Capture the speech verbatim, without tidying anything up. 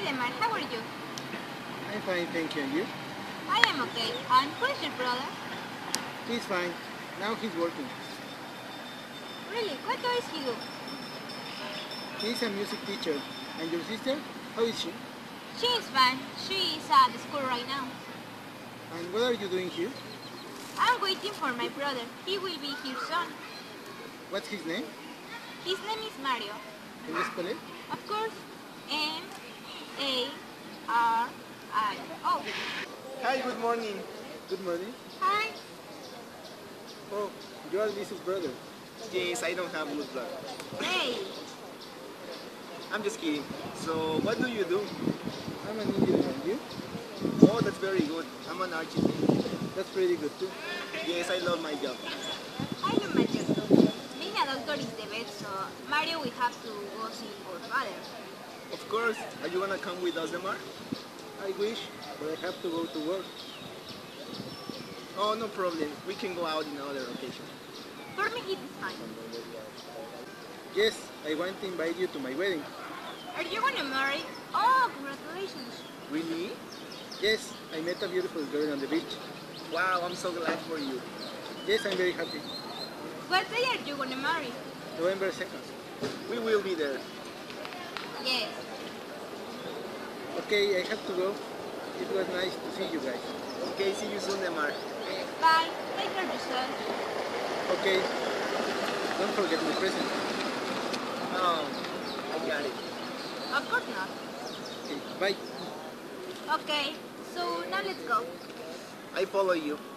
Demar, how are you? I'm fine, thank you. And you? I am okay. And who is your brother? He's fine. Now he's working. Really? What does he do? He's a music teacher. And your sister? How is she? She is fine. She is at the school right now. And what are you doing here? I'm waiting for my brother. He will be here soon. What's his name? His name is Mario. Can you spell it? Of course. M A R I O. Hi, good morning. Good morning. Hi. Oh, you are Lisa's brother. Yes, I don't have good blood. Hey. I'm just kidding. So, what do you do? I'm an engineer. And you? Oh, that's very good. I'm an architect. That's pretty good too. Yes, I love my job. I love my job too. Being a doctor is the best, so Mario will have to go see our father. Of course. Are you gonna come with us, Demar? I wish, but I have to go to work. Oh, no problem. We can go out in another occasion. For me, it is fine. Yes, I want to invite you to my wedding. Are you gonna marry? Oh, congratulations. Really? Yes, I met a beautiful girl on the beach. Wow, I'm so glad for you. Yes, I'm very happy. What day are you gonna marry? November second. We will be there. Yes. Okay, I have to go. It was nice to see you guys. Okay, see you soon, Demar. Bye. Take care of yourself. Okay, don't forget my present. Oh, I got it. Of course not. Okay, bye. Okay, so now let's go. I follow you.